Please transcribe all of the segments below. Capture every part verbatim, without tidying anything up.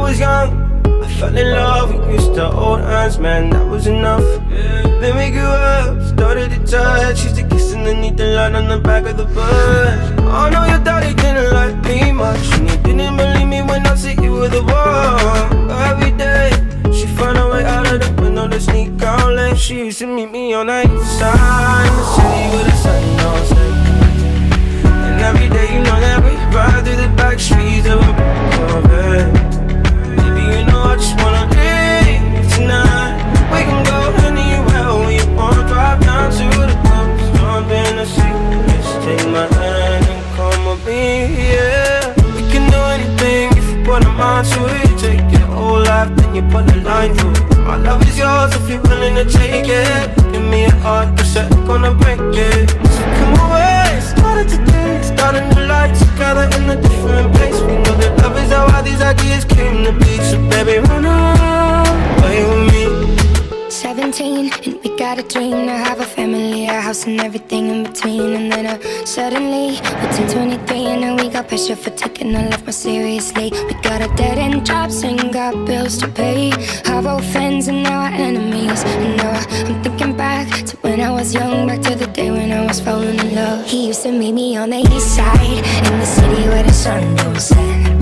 was young, I fell in love, we used to hold hands, man, that was enough. Then we grew up, started to touch, used to kiss underneath the light on the back of the bus. Oh no, your daddy didn't like me much, and he didn't believe me when I said you were the one. Every day, she found a way out of the window to sneak out late. She used to meet me on the east side, in the city where the sun don't set. And every day, you know that we ride through the back streets of a Corvette. Baby, you know I just wanna leave tonight. We can go anywhere we want, drive down to the coast, jump in the sea. Just take my hand and come with me, yeah. We can do anything if you put a mind to it. Take your whole life, then you put a line through it. My love is yours if you're willing to take it. Give me a heart, cause I'm gonna break it. So come away, started today, starting a life together in a different place. We know that love is how all these ideas came to be. So baby, run away with me. Seventeen, and we got a dream to have a family, a house and everything in between. And then uh, suddenly, we turned twenty-three, and now we got pressure for taking our life more seriously. We got a dead-end jobs and got bills to pay. Our old friends and now our enemies. And now I'm thinking back to when I was young, back to the day when I was falling in love. He used to meet me on the east side, in the city where the sun don't set.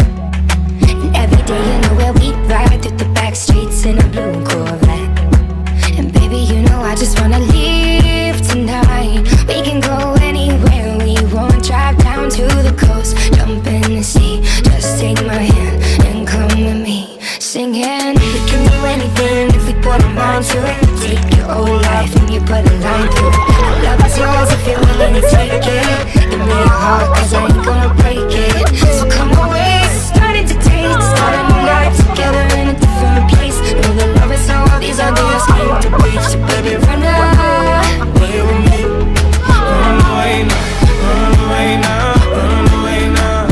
And every day, you know where we ride through the back streets in a blue Corvette. And baby, you know I just wanna leave tonight. We can go anywhere we want, drive down to the coast, jump in the sea. Just take my hand and come with me, singing. We can do anything if we put our mind to it. Take your whole life and you put a line through it. Love is yours if you're willing to take it. Give me your heart, cause I ain't gonna break it. So come away, starting to taste, starting a life together in a different place. Know that love is how all these ideas came to be. So baby, run away with me. Run away now, run away now, run away now.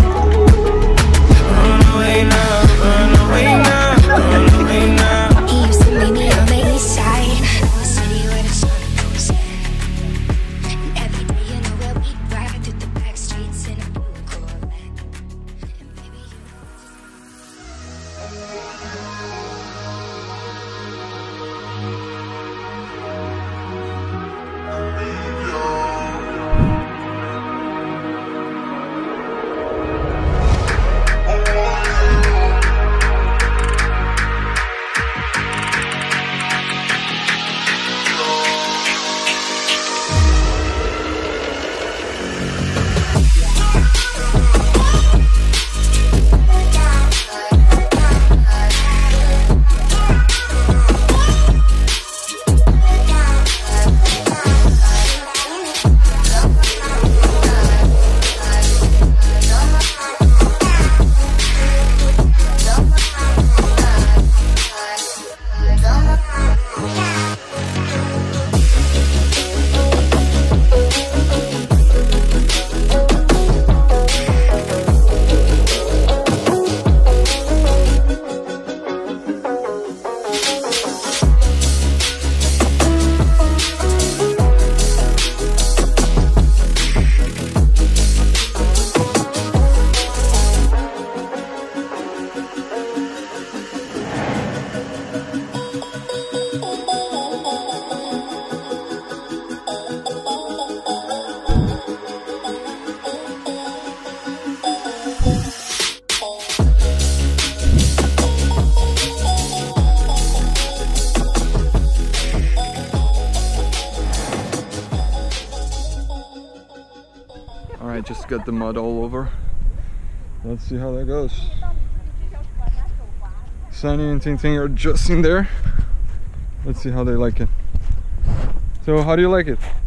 Run away now, run away now, run away now. He used to meet me on the east side, the city where the sun goes in. And every day, you know where we ride through the back streets in a blue Corvette. And baby, you know Alright, just got the mud all over. Let's see how that goes. Sunny and Tingting are just in there. Let's see how they like it. So how do you like it?